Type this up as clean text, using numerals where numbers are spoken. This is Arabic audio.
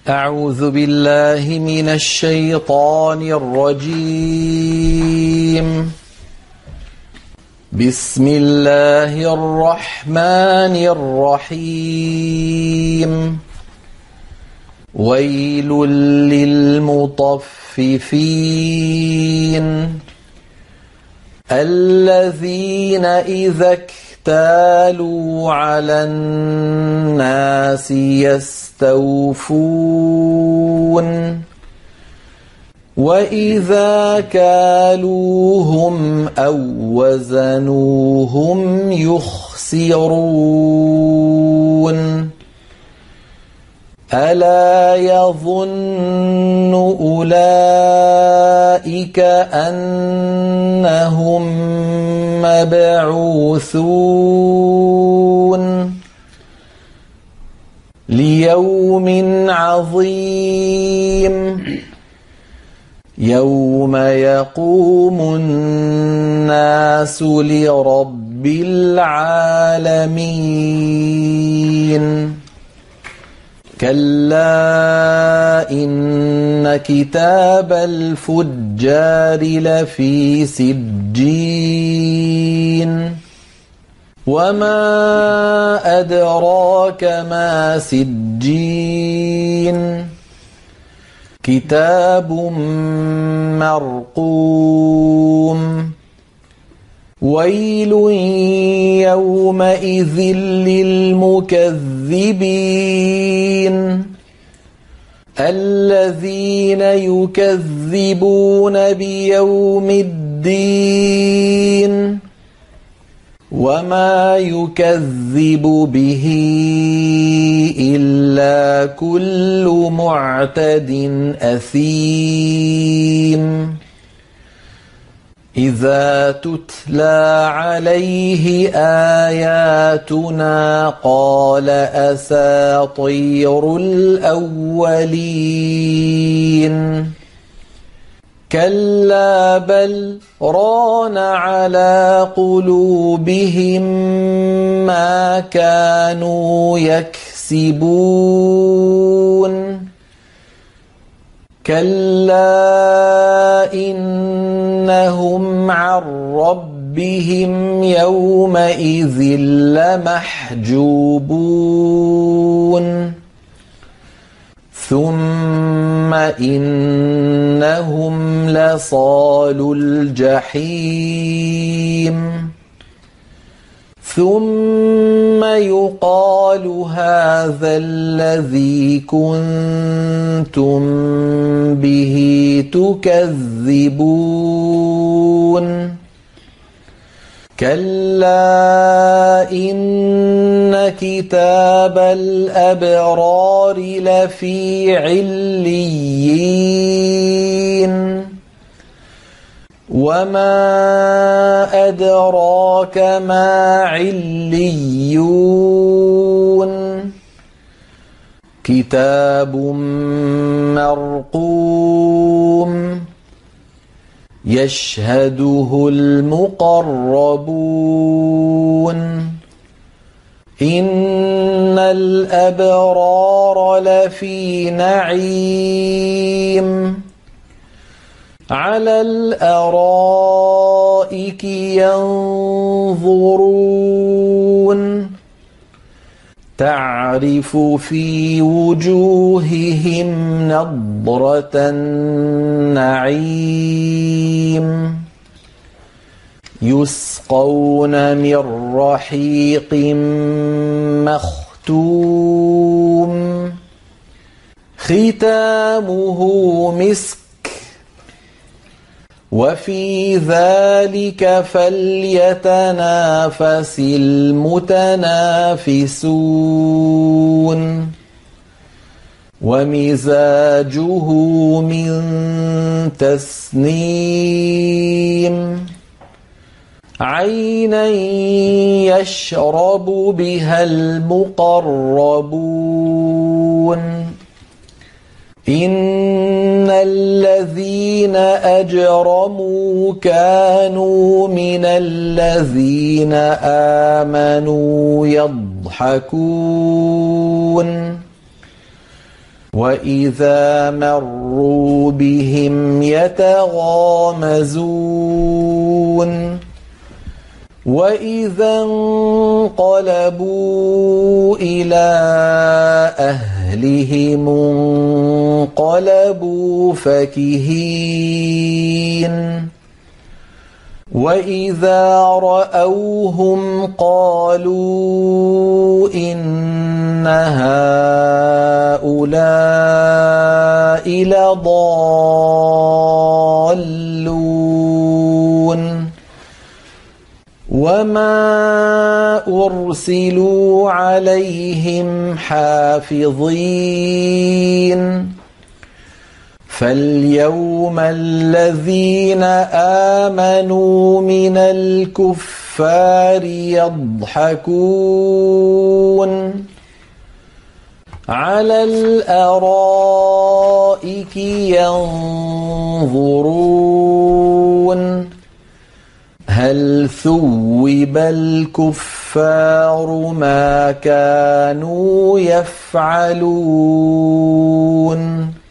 أعوذ بالله من الشيطان الرجيم. بسم الله الرحمن الرحيم. ويل للمطففين الذين إذا اكتالوا على الناس يستوفون وإذا كالوهم أو وزنوهم يخسرون ألا يظن أولئك أنهم مبعوثون ليوم عظيم يوم يقوم الناس لرب العالمين كلا إن كتاب الفجار لفي سجين وما أدراك ما سجين كتاب مرقوم ويل يومئذ للمكذبين الذين يكذبون بيوم الدين وما يكذب به إلا كل معتد أثيم إذا تتلى عليه آياتنا قال أساطير الأولين كلا بل ران على قلوبهم ما كانوا يكسبون كلا إنهم عن ربهم يومئذ لمحجوبون ثم إنهم لصالو الجحيم ثم يقال هذا الذي كنتم به تكذبون كلا إن كتاب الأبرار لفي عليين وما أدراك ما عليون كتاب مرقوم يشهده المقربون إن الأبرار لفي نعيم على الأرائك ينظرون تعرف في وجوههم نضرة النعيم يسقون من رحيق مختوم ختامه مسك وفي ذلك فليتنافس المتنافسون ومزاجه من تسنيم عينا يشرب بها المقربون إن الذين أجرموا كانوا من الذين آمنوا يضحكون وإذا مروا بهم يتغامزون وإذا انقلبوا إلى أهلهم انقلبوا فكهين وإذا رأوهم قالوا إن هؤلاء لضالون وما أرسلوا عليهم حافظين فاليوم الذين آمنوا من الكفار يضحكون على الأرائك ينظرون هل ثوب الكفار ما كانوا يفعلون